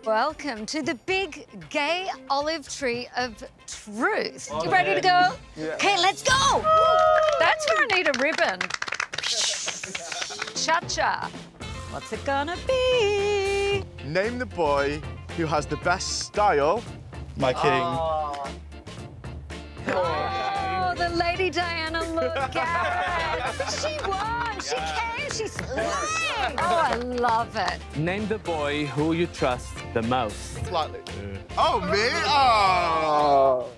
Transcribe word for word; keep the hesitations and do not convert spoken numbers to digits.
Welcome to the big gay olive tree of truth. You ready to go? Yeah. Okay, let's go! That's where I need a ribbon. Cha-cha. What's it gonna be? Name the boy who has the best style. My king. Oh. Oh, the Lady Diana look out. She won. She came. She's flying. Oh, I love it. Name the boy who you trust the most. Slightly. Oh, me? Oh.